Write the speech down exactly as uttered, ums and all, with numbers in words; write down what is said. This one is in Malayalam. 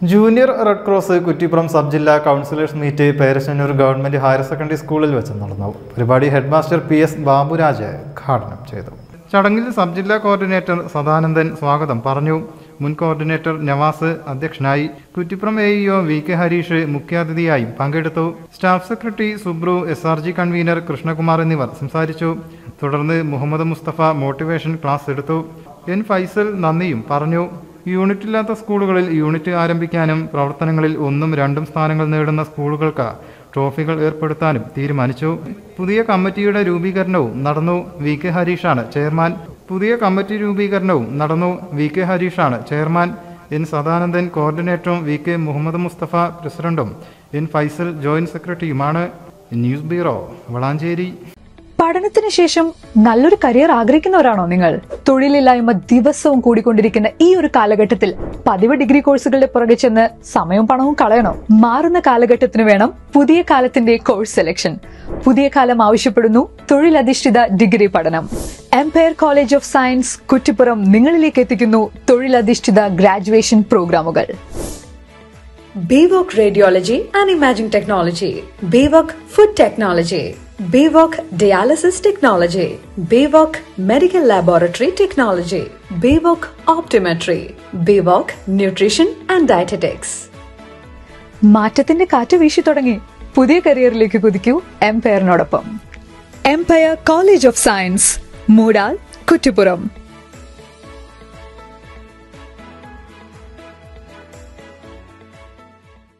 Junior red cross Kuttippuram sub ജില്ലാ councillors meet Perassannur government higher secondary സ്കൂളിൽ വെച്ച് നടന്നു. പരിപാടി ഹെഡ്മാസ്റ്റർ പി എസ് ബാബുരാജ് ഉദ്ഘാടനം ചെയ്തു. ചടങ്ങിൽ സബ് ജില്ലാ കോർഡിനേറ്റർ സദാനന്ദൻ സ്വാഗതം പറഞ്ഞു. മുൻ കോർഡിനേറ്റർ നവാസ് അധ്യക്ഷനായി. Kuttippuram A E O V K Harish മുഖ്യാതിഥിയായും പങ്കെടുത്തു. Staff secretary Subru, S R G convenor Krishnakumar എന്നിവർ സംസാരിച്ചു. തുടർന്ന് മുഹമ്മദ് മുസ്തഫ മോട്ടിവേഷൻ ക്ലാസ് എടുത്തു. എൻ ഫൈസൽ നന്ദിയും പറഞ്ഞു. യൂണിറ്റില്ലാത്ത സ്കൂളുകളിൽ യൂണിറ്റ് ആരംഭിക്കാനും പ്രവർത്തനങ്ങളിൽ ഒന്നും രണ്ടും സ്ഥാനങ്ങൾ നേടുന്ന സ്കൂളുകൾക്ക് ട്രോഫികൾ ഏർപ്പെടുത്താനും തീരുമാനിച്ചു. പുതിയ കമ്മിറ്റിയുടെ രൂപീകരണവും നടന്നു. വി കെ ഹരീഷാണ് ചെയർമാൻ. പുതിയ കമ്മിറ്റി രൂപീകരണവും നടന്നു. വി കെ ഹരീഷാണ് ചെയർമാൻ. എൻ സദാനന്ദൻ കോർഡിനേറ്ററും വി കെ മുഹമ്മദ് മുസ്തഫ പ്രസിഡന്റും എൻ ഫൈസൽ ജോയിന്റ് സെക്രട്ടറിയുമാണ്. News bureau, Valanchery. പഠനത്തിന് ശേഷം നല്ലൊരു കരിയർ ആഗ്രഹിക്കുന്നവരാണോ നിങ്ങൾ? തൊഴിലില്ലായ്മ ദിവസവും കൂടിക്കൊണ്ടിരിക്കുന്ന ഈ ഒരു കാലഘട്ടത്തിൽ പതിവ് ഡിഗ്രി കോഴ്സുകളുടെ പുറകെ ചെന്ന് സമയവും പണവും കളയണോ? മാറുന്ന കാലഘട്ടത്തിന് വേണം പുതിയ കാലത്തിന്റെ കോഴ്സ് സെലക്ഷൻ. പുതിയ കാലം ആവശ്യപ്പെടുന്നു തൊഴിലധിഷ്ഠിത ഡിഗ്രി പഠനം. Empire college of science Kuttippuram നിങ്ങളിലേക്ക് എത്തിക്കുന്നു തൊഴിലധിഷ്ഠിത ഗ്രാജുവേഷൻ പ്രോഗ്രാമുകൾ. BWOC Radiology and Imaging Technology, BWOC Food Technology, BWOC Dialysis Technology, BWOC Medical Laboratory Technology, BWOC Optometry, BWOC Nutrition and Dietetics. മാറ്റത്തിന്റെ കാറ്റ് വീശി തുടങ്ങി. പുതിയ കരിയറിലേക്ക് കുതിക്കൂ എംപയറിനോടൊപ്പം. Empire college of science, Moodal, Kuttippuram.